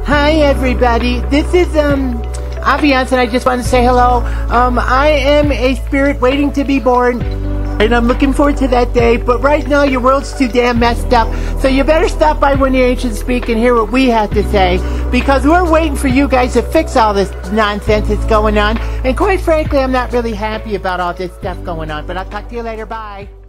Hi everybody, this is Aviance, and I just want to say hello. I am a spirit waiting to be born, and I'm looking forward to that day, but right now your world's too damn messed up, so you better stop by when the ancients speak and hear what we have to say, because we're waiting for you guys to fix all this nonsense that's going on, and quite frankly, I'm not really happy about all this stuff going on, but I'll talk to you later, bye.